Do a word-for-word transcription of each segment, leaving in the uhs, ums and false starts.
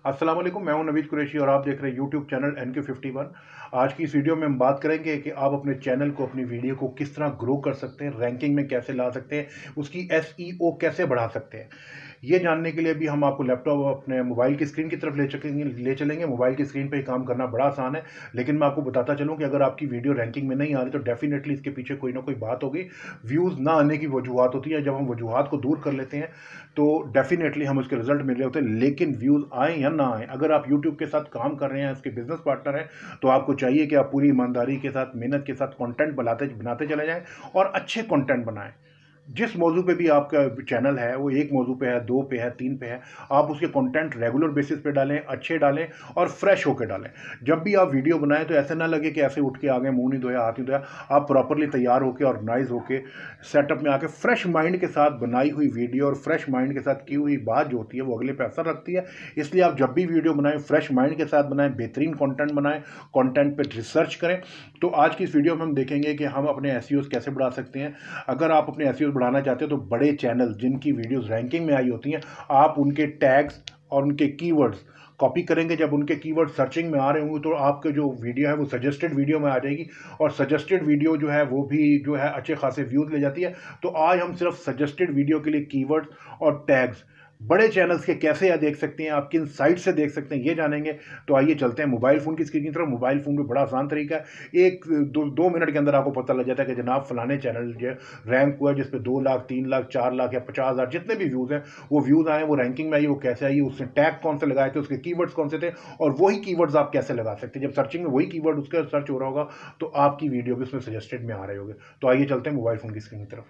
अस्सलाम वालेकुम, मैं हूं नवीद कुरैशी और आप देख रहे हैं YouTube channel N K fifty one. आज की इस वीडियो में हम बात करेंगे कि आप अपने चैनल को, अपनी वीडियो को किस तरह ग्रो कर सकते हैं, रैंकिंग में कैसे ला सकते हैं, उसकी एस ई ओ कैसे बढ़ा सकते हैं। ये जानने के लिए भी हम आपको लैपटॉप अपने मोबाइल की स्क्रीन की तरफ ले चलेंगे ले चलेंगे मोबाइल की स्क्रीन पे ही काम करना बड़ा आसान है, लेकिन मैं आपको बताता चलूँ कि अगर आपकी वीडियो रैंकिंग में नहीं आ रही तो डेफिनेटली इसके पीछे कोई ना कोई बात होगी। व्यूज़ ना आने की वजूहत होती है। जब हम वजूहत को दूर कर लेते हैं तो डेफिनेटली हम उसके रिजल्ट मिल रहे होते हैं। लेकिन व्यूज़ आए या ना आए, अगर आप यूट्यूब के साथ काम कर रहे हैं, उसके बिजनेस पार्टनर हैं, तो आपको चाहिए कि आप पूरी ईमानदारी के साथ, मेहनत के साथ कंटेंट बनाते बनाते चले जाएं और अच्छे कंटेंट बनाएं। जिस मौजू पे भी आपका चैनल है, वो एक मौजू पे है, दो पे है, तीन पे है, आप उसके कंटेंट रेगुलर बेसिस पे डालें, अच्छे डालें और फ्रेश होकर डालें। जब भी आप वीडियो बनाएं तो ऐसे ना लगे कि ऐसे उठ के आ गए, मुंह नहीं धोया, हाथ नहीं धोया। आप प्रॉपरली तैयार होकर, ऑर्गेनाइज होकर, सेटअप में आके फ्रेश माइंड के साथ बनाई हुई वीडियो और फ्रेश माइंड के साथ की हुई बात जो होती है वो अगले पे असर रखती है। इसलिए आप जब भी वीडियो बनाएं, फ्रेश माइंड के साथ बनाएं, बेहतरीन कॉन्टेंट बनाएं, कॉन्टेंट पर रिसर्च करें। तो आज की इस वीडियो में हम देखेंगे कि हम अपने एस ई ओज़ कैसे बढ़ा सकते हैं। अगर आप अपने एस ई ओज़ बढ़ाना चाहते हो तो बड़े चैनल जिनकी वीडियोस रैंकिंग में आई होती हैं, आप उनके टैग्स और उनके कीवर्ड्स कॉपी करेंगे। जब उनके कीवर्ड सर्चिंग में आ रहे होंगे तो आपके जो वीडियो है वो सजेस्टेड वीडियो में आ जाएगी, और सजेस्टेड वीडियो जो है वो भी जो है अच्छे खासे व्यूज़ ले जाती है। तो आज हम सिर्फ सजेस्टेड वीडियो के लिए कीवर्ड्स और टैग्स बड़े चैनल्स के कैसे या देख सकते हैं, आप किन साइट से देख सकते हैं, ये जानेंगे। तो आइए चलते हैं मोबाइल फ़ोन की स्क्रीन की तरफ। मोबाइल फ़ोन में बड़ा आसान तरीका है। एक दो दो मिनट के अंदर आपको पता लग जाता है कि जनाब फलाने चैनल जो रैंक हुआ है, जिस पे दो लाख तीन लाख चार लाख या पचास हज़ार जितने भी व्यूज़ हैं, वो व्यूज़ आए, वो रैंकिंग में आई, वो कैसे आई, उसने टैग कौन से लगाए थे, उसके कीवर्ड्स कौन से थे, और वही कीवर्ड्स आप कैसे लगा सकते हैं। जब सर्चिंग में वही कीवर्ड उसका सर्च हो रहा होगा तो आपकी वीडियो भी उसमें सजेस्टेड में आ रहे होंगे। तो आइए चलते हैं मोबाइल फ़ोन की स्क्रीन की तरफ।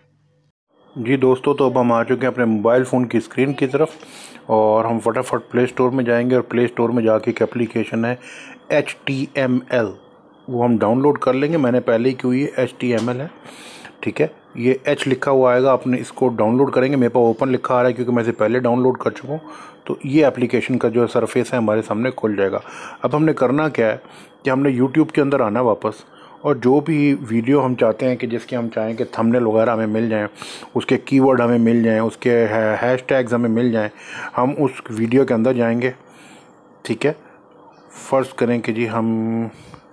जी दोस्तों, तो अब हम आ चुके हैं अपने मोबाइल फ़ोन की स्क्रीन की तरफ और हम फटाफट प्ले स्टोर में जाएंगे और प्ले स्टोर में जाके एक एप्लीकेशन है एच टी एम एल, वो हम डाउनलोड कर लेंगे। मैंने पहले ही की हुई है, एच टी एम एल है, ठीक है। ये एच लिखा हुआ आएगा, अपने इसको डाउनलोड करेंगे। मेरे पास ओपन लिखा आ रहा है क्योंकि मैं इसे पहले डाउनलोड कर चुका हूँ। तो ये एप्लीकेशन का जो सरफेस है हमारे सामने खुल जाएगा। अब हमने करना क्या है कि हमने यूट्यूब के अंदर आना वापस, और जो भी वीडियो हम चाहते हैं कि जिसके हम चाहें कि थंबनेल वगैरह हमें मिल जाएं, उसके कीवर्ड हमें मिल जाएं, उसके हैश टैग्स हमें मिल जाएं, हम उस वीडियो के अंदर जाएंगे, ठीक है। फ़र्ज़ करें कि जी हम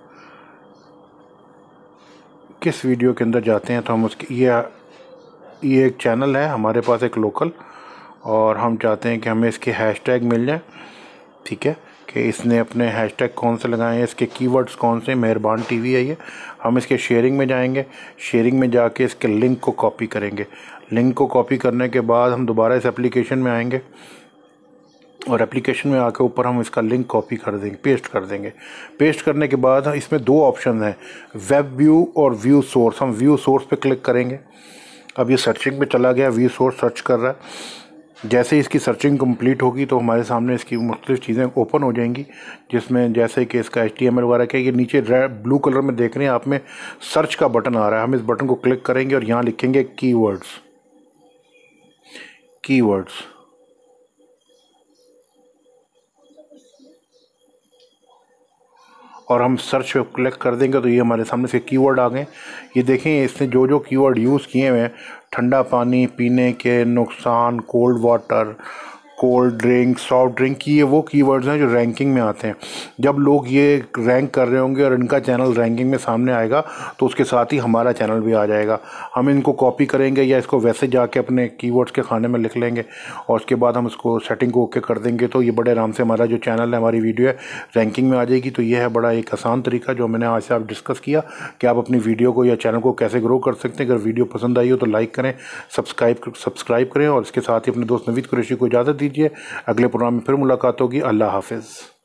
किस वीडियो के अंदर जाते हैं, तो हम उसकी ये ये एक चैनल है हमारे पास, एक लोकल, और हम चाहते हैं कि हमें इसके हैश टैग मिल जाए, ठीक है, कि इसने अपने हैशटैग कौन से लगाए हैं, इसके कीवर्ड्स कौन से। मेहरबान टीवी है ये। हम इसके शेयरिंग में जाएंगे, शेयरिंग में जाके इसके लिंक को कॉपी करेंगे। लिंक को कॉपी करने के बाद हम दोबारा इस एप्लीकेशन में आएंगे और एप्लीकेशन में आके ऊपर हम इसका लिंक कॉपी कर देंगे, पेस्ट कर देंगे। पेस्ट करने के बाद इसमें दो ऑप्शन हैं, वेब व्यू और व्यू सोर्स। हम व्यू सोर्स पे क्लिक करेंगे। अब ये सर्चिंग पे चला गया, व्यू सोर्स सर्च कर रहा है। जैसे ही इसकी सर्चिंग कंप्लीट होगी तो हमारे सामने इसकी मुख्तलिफ चीज़ें ओपन हो जाएंगी, जिसमें जैसे कि इसका एच टी एम एल वगैरह के ये नीचे रेड ब्लू कलर में देख रहे हैं आप में सर्च का बटन आ रहा है। हम इस बटन को क्लिक करेंगे और यहाँ लिखेंगे कीवर्ड्स। कीवर्ड्स और हम सर्च पे क्लिक कर देंगे तो ये हमारे सामने से कीवर्ड आ गए। ये देखें, इसने जो जो कीवर्ड यूज़ किए हुए हैं, ठंडा पानी पीने के नुकसान, cold water, cold drink, soft drink, की ये वो कीवर्ड्स हैं जो रैंकिंग में आते हैं। जब लोग ये रैंक कर रहे होंगे और इनका चैनल रैंकिंग में सामने आएगा तो उसके साथ ही हमारा चैनल भी आ जाएगा। हम इनको कॉपी करेंगे या इसको वैसे जाके अपने कीवर्ड्स के खाने में लिख लेंगे और उसके बाद हम इसको सेटिंग को ओके कर देंगे। तो ये बड़े आराम से हमारा जो चैनल है, हमारी वीडियो है, रैंकिंग में आ जाएगी। तो ये है बड़ा एक आसान तरीका जो मैंने आज से आप डिस्कस किया कि आप अपनी वीडियो को या चैनल को कैसे ग्रो कर सकते हैं। अगर वीडियो पसंद आई हो तो लाइक करें, सब्सक्राइब सब्सक्राइब करें और इसके साथ ही अपने दोस्त नवीद कुरैशी को इजाज़त दीजिए। अगले प्रोग्राम में फिर मुलाकात होगी। अल्लाह हाफिज़।